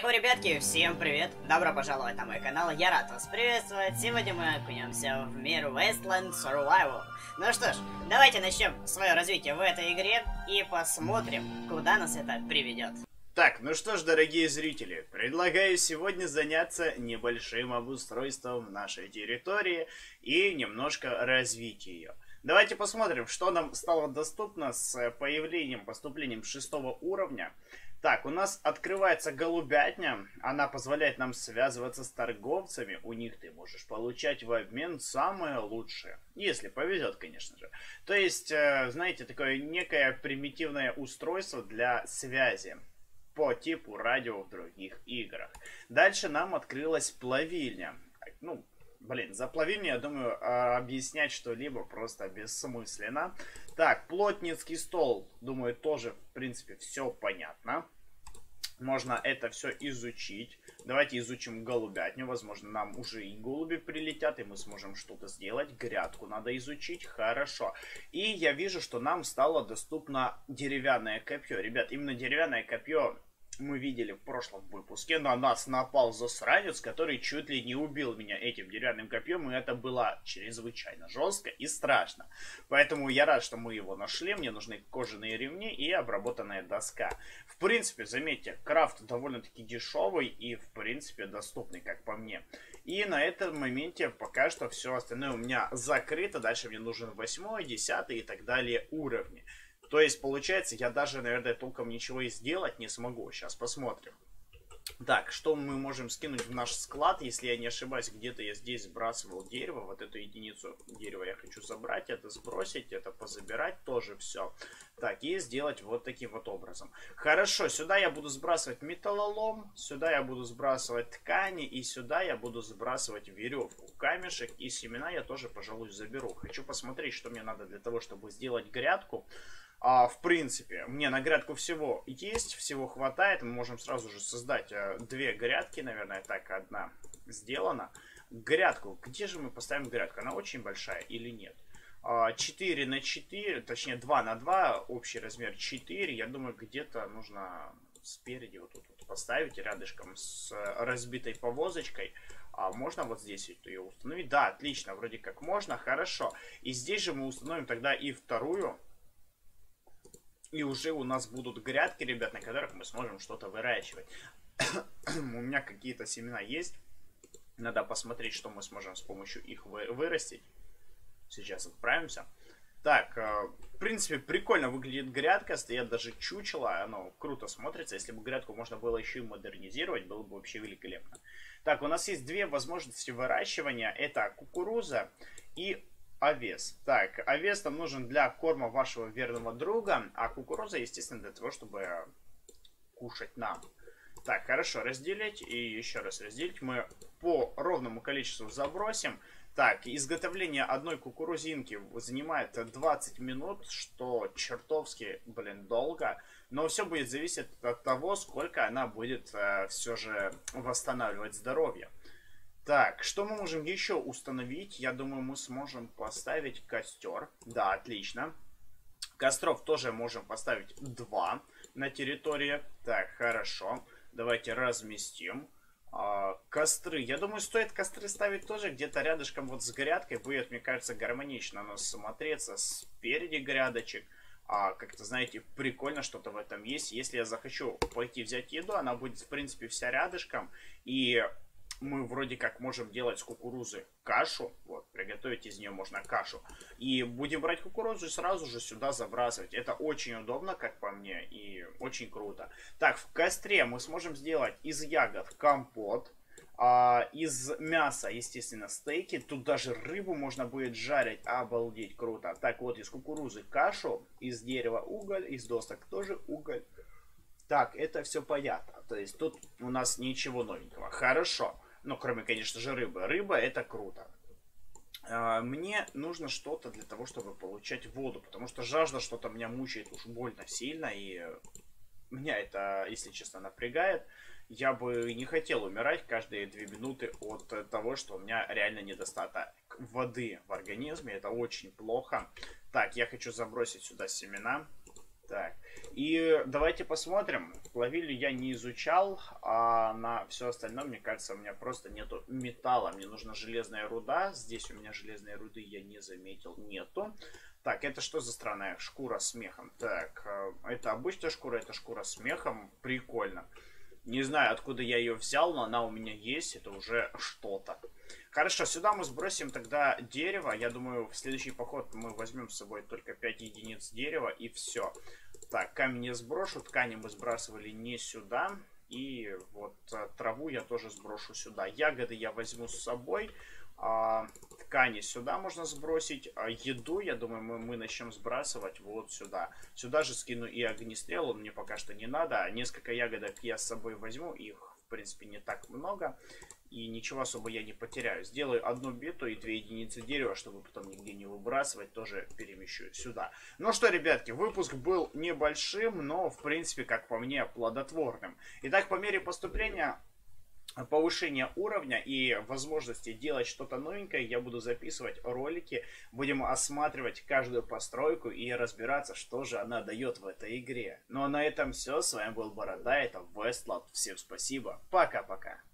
Йоу, ребятки, всем привет! Добро пожаловать на мой канал, я рад вас приветствовать. Сегодня мы окунемся в мир Wasteland Survival. Ну что ж, давайте начнем свое развитие в этой игре и посмотрим, куда нас это приведет. Так, ну что ж, дорогие зрители, предлагаю сегодня заняться небольшим обустройством нашей территории и немножко развить ее. Давайте посмотрим, что нам стало доступно с поступлением 6-го уровня. Так, у нас открывается голубятня, она позволяет нам связываться с торговцами, у них ты можешь получать в обмен самое лучшее, если повезет, конечно же. То есть, знаете, такое некое примитивное устройство для связи по типу радио в других играх. Дальше нам открылась плавильня. Ну, блин, за плавильню, я думаю, объяснять что-либо просто бессмысленно. Так, плотницкий стол, думаю, тоже, в принципе, все понятно. Можно это все изучить. Давайте изучим голубятню. Возможно, нам уже и голуби прилетят, и мы сможем что-то сделать. Грядку надо изучить. Хорошо. И я вижу, что нам стало доступно деревянное копье. Ребят, именно деревянное копье мы видели в прошлом выпуске. На нас напал засранец, который чуть ли не убил меня этим деревянным копьем. И это было чрезвычайно жестко и страшно. Поэтому я рад, что мы его нашли. Мне нужны кожаные ремни и обработанная доска. В принципе, заметьте, крафт довольно-таки дешевый и, в принципе, доступный, как по мне. И на этом моменте пока что все остальное у меня закрыто. Дальше мне нужен 8, 10 и так далее уровни. То есть, получается, я даже, наверное, толком ничего и сделать не смогу. Сейчас посмотрим. Так, что мы можем скинуть в наш склад, если я не ошибаюсь, где-то я здесь сбрасывал дерево, вот эту единицу дерева я хочу забрать, это сбросить, это позабирать, тоже все. Так, и сделать вот таким вот образом. Хорошо, сюда я буду сбрасывать металлолом, сюда я буду сбрасывать ткани, и сюда я буду сбрасывать веревку, камешек и семена я тоже, пожалуй, заберу. Хочу посмотреть, что мне надо для того, чтобы сделать грядку. В принципе, мне на грядку всего есть, всего хватает. Мы можем сразу же создать 2 грядки, наверное, так, одна сделана. Грядку, где же мы поставим грядку? Она очень большая или нет? 4 на 4, точнее 2 на 2, общий размер 4. Я думаю, где-то нужно спереди вот тут вот поставить рядышком с разбитой повозочкой. Можно вот здесь ее установить? Да, отлично, вроде как можно, хорошо. И здесь же мы установим тогда и вторую. И уже у нас будут грядки, ребят, на которых мы сможем что-то выращивать. У меня какие-то семена есть. Надо посмотреть, что мы сможем с помощью их вырастить. Сейчас отправимся. Так, в принципе, прикольно выглядит грядка. Стоят даже чучела. Оно круто смотрится. Если бы грядку можно было еще и модернизировать, было бы вообще великолепно. Так, у нас есть 2 возможности выращивания. Это кукуруза и овес. Так, овес нам нужен для корма вашего верного друга, а кукуруза, естественно, для того, чтобы кушать нам. Так, хорошо, разделить и еще раз разделить. Мы по ровному количеству забросим. Так, изготовление одной кукурузинки занимает 20 минут, что чертовски, блин, долго. Но все будет зависеть от того, сколько она будет все же восстанавливать здоровье. Так, что мы можем еще установить? Я думаю, мы сможем поставить костер. Да, отлично. Костров тоже можем поставить 2 на территории. Так, хорошо. Давайте разместим. Костры. Я думаю, стоит костры ставить тоже где-то рядышком вот с грядкой. Будет, мне кажется, гармонично оно смотреться спереди грядочек. Как-то, знаете, прикольно что-то в этом есть. Если я захочу пойти взять еду, она будет, в принципе, вся рядышком. И мы вроде как можем делать с кукурузы кашу. Вот, приготовить из нее можно кашу. И будем брать кукурузу и сразу же сюда забрасывать. Это очень удобно, как по мне, и очень круто. Так, в костре мы сможем сделать из ягод компот. Из мяса, естественно, стейки. Тут даже рыбу можно будет жарить. Обалдеть, круто. Так, вот из кукурузы кашу. Из дерева уголь. Из досок тоже уголь. Так, это все понятно. То есть тут у нас ничего новенького. Хорошо. Ну, кроме, конечно же, рыбы. Рыба это круто. Мне нужно что-то для того, чтобы получать воду. Потому что жажда что-то меня мучает уж больно сильно. И меня это, если честно, напрягает. Я бы не хотел умирать каждые 2 минуты от того, что у меня реально недостаток воды в организме. Это очень плохо. Так, я хочу забросить сюда семена. Так, И давайте посмотрим. Плавиль я не изучал, а на все остальное, мне кажется, у меня просто нету металла. Мне нужна железная руда. Здесь у меня железной руды я не заметил, нету. Так, это что за странная шкура с мехом? Так, это обычная шкура, это шкура с мехом. Прикольно. Не знаю, откуда я ее взял, но она у меня есть. Это уже что-то. Хорошо, сюда мы сбросим тогда дерево. Я думаю, в следующий поход мы возьмем с собой только 5 единиц дерева и все. Так, камень я сброшу. Ткани мы сбрасывали не сюда. И вот траву я тоже сброшу сюда. Ягоды я возьму с собой. Ткани сюда можно сбросить. Еду, я думаю, мы начнем сбрасывать вот сюда. Сюда же скину и огнестрел, он мне пока что не надо. Несколько ягодок я с собой возьму, их в принципе не так много. И ничего особо я не потеряю. Сделаю одну биту и 2 единицы дерева, чтобы потом нигде не выбрасывать, тоже перемещу сюда. Ну что, ребятки, выпуск был небольшим, но в принципе, как по мне, плодотворным. Итак, по мере поступления повышения уровня и возможности делать что-то новенькое, я буду записывать ролики, будем осматривать каждую постройку и разбираться, что же она дает в этой игре. Ну а на этом все, с вами был Борода, это Westland, всем спасибо, пока-пока.